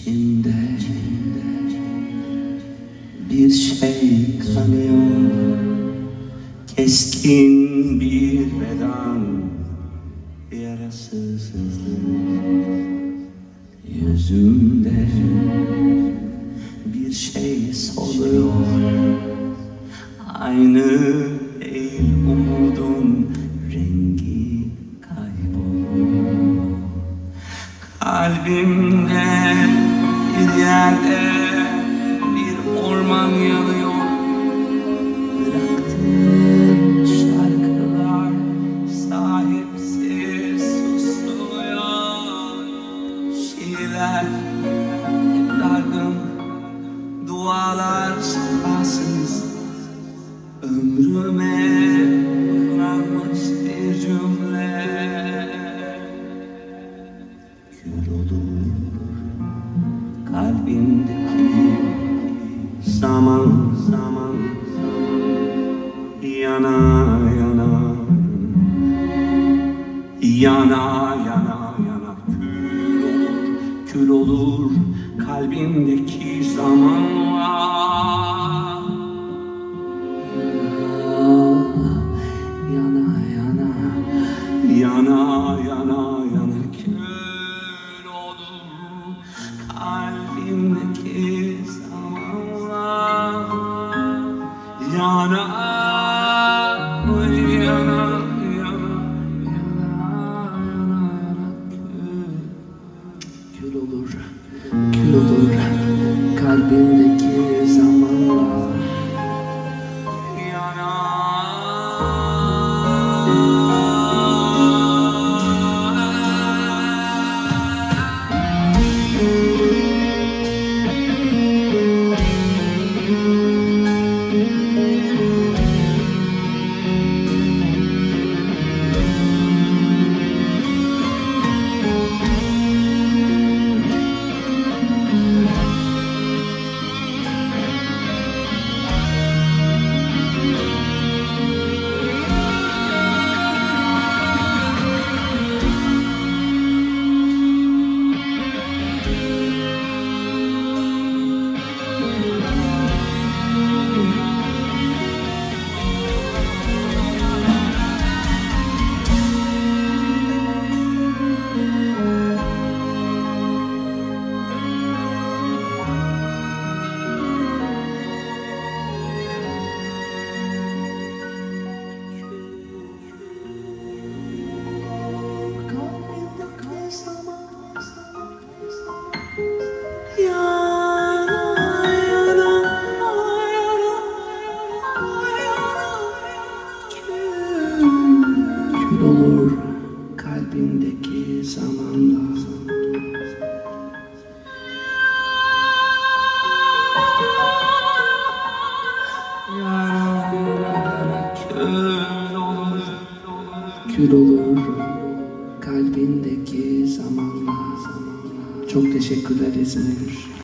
İçimde bir şey kanıyor, keskin bir beden, yarasız hızlı. Yüzümde bir şey soluyor, aynı değil umudun rengi kayboluyor. Kalbimde bir yerde bir orman yanıyor, bıraktığım şarkılar sahipsiz susuluyor. Şiirler hep dargın, dualar şifasız, ömrüme bırakmış bir cümle. Kül olur kalbimdeki zaman zaman, yana yana yana yana yana, kül olur kalbimdeki zamanlar. Yana yana yana yana yana, kül olur kalbimdeki zamanlar. Yana yana yana kül olur, kül olur kalbimdeki zamanlar. Yana olur kalbimdeki zamanlar. Kül olur kalbindeki zamanlar. Çok teşekkürler İzmir.